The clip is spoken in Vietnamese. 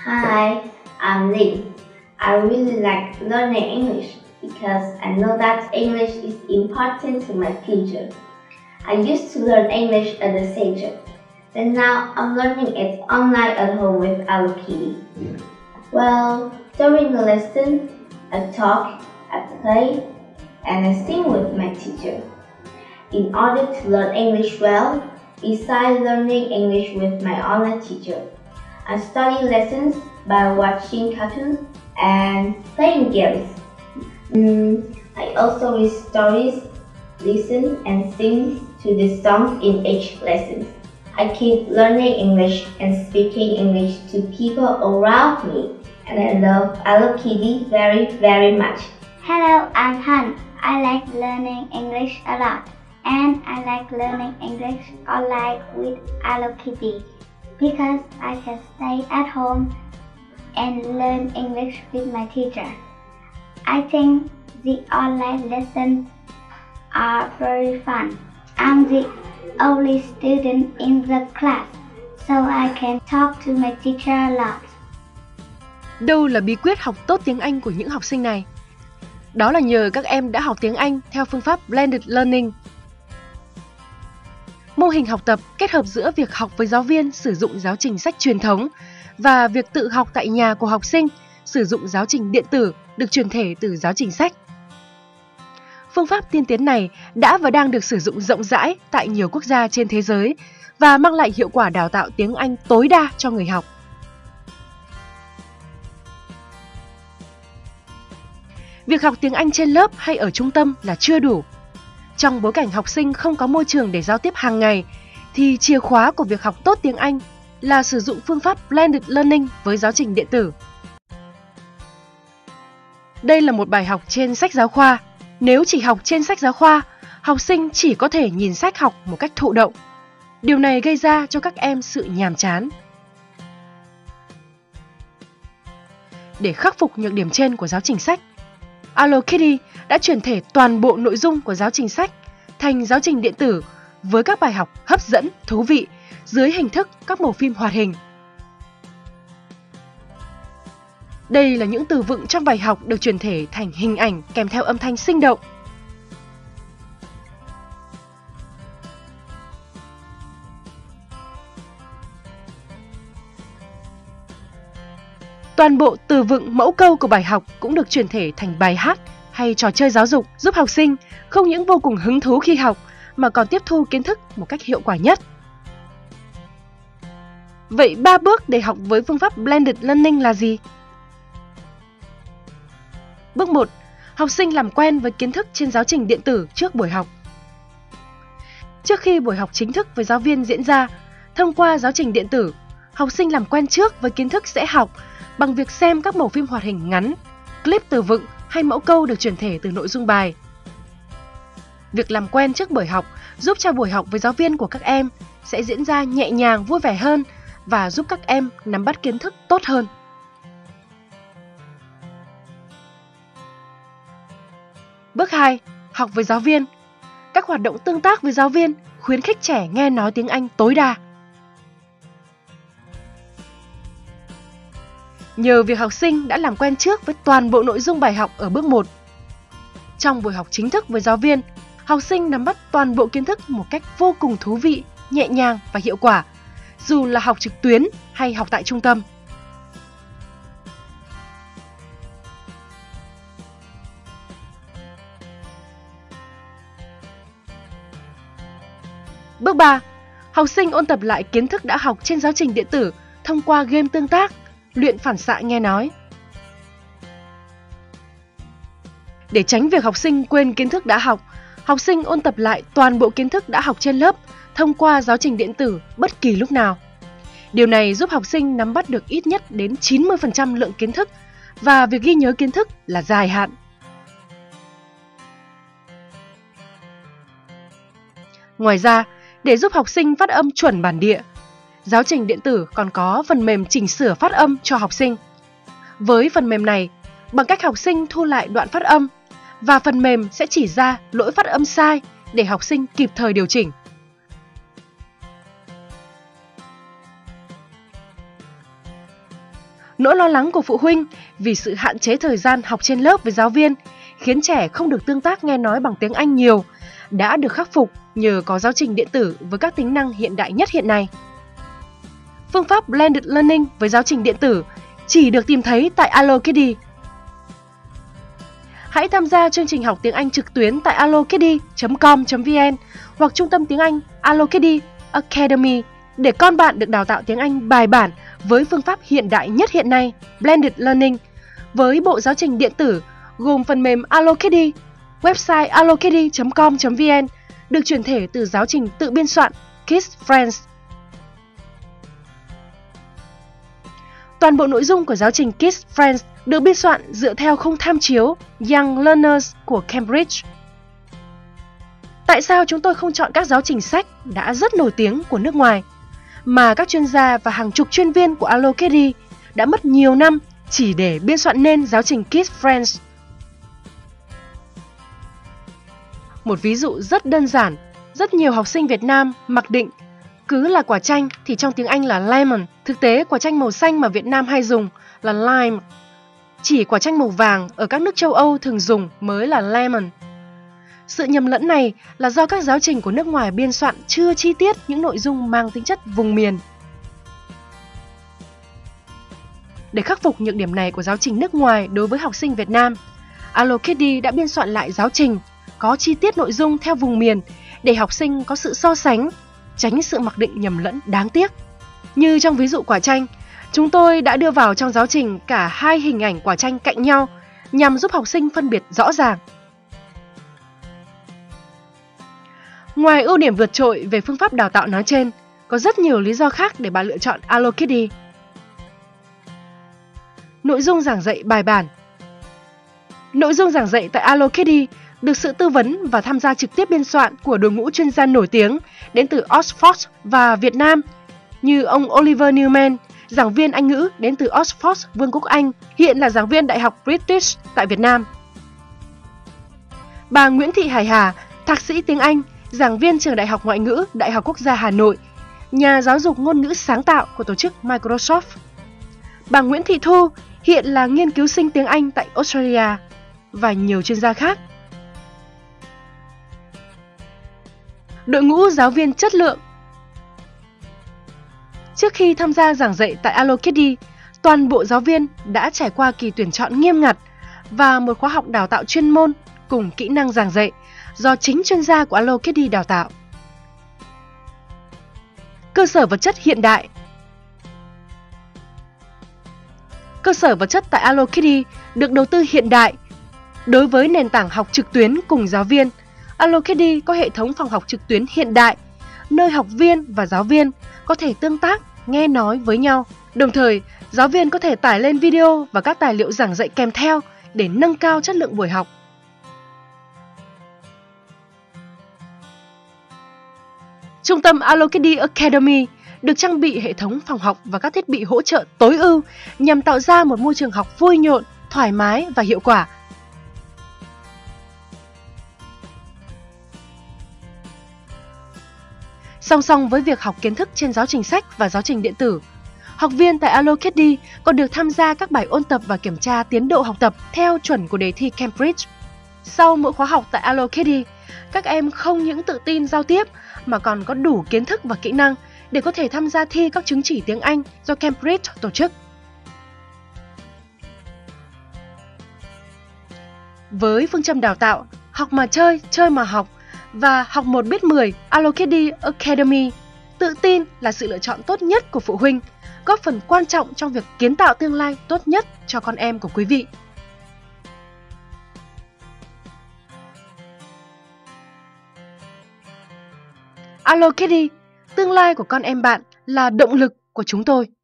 Hi, I'm Lee. I really like learning English because I know that English is important to my future. I used to learn English as a teacher, but now I'm learning it online at home with Hello Kitty. Well, during the lesson, I talk, I play, and I sing with my teacher. In order to learn English well, besides learning English with my online teacher, I study lessons by watching cartoons and playing games. I also read stories, listen and sing to the songs in each lesson. I keep learning English and speaking English to people around me, and I love Hello Kitty very much. Hello, I'm Han. I like learning English a lot, and I like learning English online with Hello Kitty because I can stay at home and learn English with my teacher. I think the online lessons are very fun. I'm the only student in the class, so I can talk to my teacher a lot. Đâu là bí quyết học tốt tiếng Anh của những học sinh này? Đó là nhờ các em đã học tiếng Anh theo phương pháp Blended Learning. Mô hình học tập kết hợp giữa việc học với giáo viên sử dụng giáo trình sách truyền thống và việc tự học tại nhà của học sinh sử dụng giáo trình điện tử được truyền thể từ giáo trình sách. Phương pháp tiên tiến này đã và đang được sử dụng rộng rãi tại nhiều quốc gia trên thế giới và mang lại hiệu quả đào tạo tiếng Anh tối đa cho người học. Việc học tiếng Anh trên lớp hay ở trung tâm là chưa đủ. Trong bối cảnh học sinh không có môi trường để giao tiếp hàng ngày, thì chìa khóa của việc học tốt tiếng Anh là sử dụng phương pháp Blended Learning với giáo trình điện tử. Đây là một bài học trên sách giáo khoa. Nếu chỉ học trên sách giáo khoa, học sinh chỉ có thể nhìn sách học một cách thụ động. Điều này gây ra cho các em sự nhàm chán. Để khắc phục nhược điểm trên của giáo trình sách, Hello Kitty đã chuyển thể toàn bộ nội dung của giáo trình sách thành giáo trình điện tử với các bài học hấp dẫn, thú vị dưới hình thức các màu phim hoạt hình. Đây là những từ vựng trong bài học được chuyển thể thành hình ảnh kèm theo âm thanh sinh động. Toàn bộ từ vựng mẫu câu của bài học cũng được chuyển thể thành bài hát hay trò chơi giáo dục, giúp học sinh không những vô cùng hứng thú khi học mà còn tiếp thu kiến thức một cách hiệu quả nhất. Vậy 3 bước để học với phương pháp Blended Learning là gì? Bước 1. Học sinh làm quen với kiến thức trên giáo trình điện tử trước buổi học. Trước khi buổi học chính thức với giáo viên diễn ra, thông qua giáo trình điện tử, học sinh làm quen trước với kiến thức sẽ học bằng việc xem các mẩu phim hoạt hình ngắn, clip từ vựng hay mẫu câu được chuyển thể từ nội dung bài. Việc làm quen trước buổi học giúp cho buổi học với giáo viên của các em sẽ diễn ra nhẹ nhàng, vui vẻ hơn và giúp các em nắm bắt kiến thức tốt hơn. Bước 2. Học với giáo viên. Các hoạt động tương tác với giáo viên khuyến khích trẻ nghe nói tiếng Anh tối đa. Nhờ việc học sinh đã làm quen trước với toàn bộ nội dung bài học ở bước 1. Trong buổi học chính thức với giáo viên, học sinh nắm bắt toàn bộ kiến thức một cách vô cùng thú vị, nhẹ nhàng và hiệu quả, dù là học trực tuyến hay học tại trung tâm. Bước 3. Học sinh ôn tập lại kiến thức đã học trên giáo trình điện tử thông qua game tương tác, luyện phản xạ nghe nói. Để tránh việc học sinh quên kiến thức đã học sinh ôn tập lại toàn bộ kiến thức đã học trên lớp thông qua giáo trình điện tử bất kỳ lúc nào. Điều này giúp học sinh nắm bắt được ít nhất đến 90% lượng kiến thức và việc ghi nhớ kiến thức là dài hạn. Ngoài ra, để giúp học sinh phát âm chuẩn bản địa, giáo trình điện tử còn có phần mềm chỉnh sửa phát âm cho học sinh. Với phần mềm này, bằng cách học sinh thu lại đoạn phát âm và phần mềm sẽ chỉ ra lỗi phát âm sai để học sinh kịp thời điều chỉnh. Nỗi lo lắng của phụ huynh vì sự hạn chế thời gian học trên lớp với giáo viên khiến trẻ không được tương tác nghe nói bằng tiếng Anh nhiều đã được khắc phục nhờ có giáo trình điện tử với các tính năng hiện đại nhất hiện nay. Phương pháp Blended Learning với giáo trình điện tử chỉ được tìm thấy tại AlloKiddie. Hãy tham gia chương trình học tiếng Anh trực tuyến tại allokiddie.com.vn hoặc trung tâm tiếng Anh AlloKiddie Academy để con bạn được đào tạo tiếng Anh bài bản với phương pháp hiện đại nhất hiện nay, Blended Learning, với bộ giáo trình điện tử gồm phần mềm AlloKiddie, website allokiddie.com.vn được chuyển thể từ giáo trình tự biên soạn Kids Friends. Toàn bộ nội dung của giáo trình Kids Friends được biên soạn dựa theo khung tham chiếu Young Learners của Cambridge. Tại sao chúng tôi không chọn các giáo trình sách đã rất nổi tiếng của nước ngoài, mà các chuyên gia và hàng chục chuyên viên của AlloKiddie đã mất nhiều năm chỉ để biên soạn nên giáo trình Kids Friends? Một ví dụ rất đơn giản, rất nhiều học sinh Việt Nam mặc định cứ là quả chanh thì trong tiếng Anh là lemon. Thực tế, quả chanh màu xanh mà Việt Nam hay dùng là lime. Chỉ quả chanh màu vàng ở các nước châu Âu thường dùng mới là lemon. Sự nhầm lẫn này là do các giáo trình của nước ngoài biên soạn chưa chi tiết những nội dung mang tính chất vùng miền. Để khắc phục nhược điểm này của giáo trình nước ngoài đối với học sinh Việt Nam, AlloKiddie đã biên soạn lại giáo trình có chi tiết nội dung theo vùng miền để học sinh có sự so sánh, tránh sự mặc định nhầm lẫn đáng tiếc. Như trong ví dụ quả chanh, chúng tôi đã đưa vào trong giáo trình cả hai hình ảnh quả chanh cạnh nhau nhằm giúp học sinh phân biệt rõ ràng. Ngoài ưu điểm vượt trội về phương pháp đào tạo nói trên, có rất nhiều lý do khác để bạn lựa chọn AlloKiddie. Nội dung giảng dạy bài bản. Nội dung giảng dạy tại AlloKiddie được sự tư vấn và tham gia trực tiếp biên soạn của đội ngũ chuyên gia nổi tiếng đến từ Oxford và Việt Nam, như ông Oliver Newman, giảng viên Anh ngữ đến từ Oxford, Vương quốc Anh, hiện là giảng viên Đại học British tại Việt Nam. Bà Nguyễn Thị Hải Hà, thạc sĩ tiếng Anh, giảng viên trường Đại học Ngoại ngữ Đại học Quốc gia Hà Nội, nhà giáo dục ngôn ngữ sáng tạo của tổ chức Microsoft. Bà Nguyễn Thị Thu, hiện là nghiên cứu sinh tiếng Anh tại Australia, và nhiều chuyên gia khác. Đội ngũ giáo viên chất lượng. Trước khi tham gia giảng dạy tại AlloKiddie, toàn bộ giáo viên đã trải qua kỳ tuyển chọn nghiêm ngặt và một khóa học đào tạo chuyên môn cùng kỹ năng giảng dạy do chính chuyên gia của AlloKiddie đào tạo. Cơ sở vật chất hiện đại. Cơ sở vật chất tại AlloKiddie được đầu tư hiện đại. Đối với nền tảng học trực tuyến cùng giáo viên, AlloKiddie có hệ thống phòng học trực tuyến hiện đại, nơi học viên và giáo viên có thể tương tác, nghe nói với nhau. Đồng thời, giáo viên có thể tải lên video và các tài liệu giảng dạy kèm theo để nâng cao chất lượng buổi học. Trung tâm AlloKiddie Academy được trang bị hệ thống phòng học và các thiết bị hỗ trợ tối ưu nhằm tạo ra một môi trường học vui nhộn, thoải mái và hiệu quả. Song song với việc học kiến thức trên giáo trình sách và giáo trình điện tử, học viên tại AlloKiddie còn được tham gia các bài ôn tập và kiểm tra tiến độ học tập theo chuẩn của đề thi Cambridge. Sau mỗi khóa học tại AlloKiddie, các em không những tự tin giao tiếp mà còn có đủ kiến thức và kỹ năng để có thể tham gia thi các chứng chỉ tiếng Anh do Cambridge tổ chức. Với phương châm đào tạo học mà chơi, chơi mà học và học 1 biết 10, AlloKiddie Academy tự tin là sự lựa chọn tốt nhất của phụ huynh, góp phần quan trọng trong việc kiến tạo tương lai tốt nhất cho con em của quý vị. AlloKiddie, tương lai của con em bạn là động lực của chúng tôi.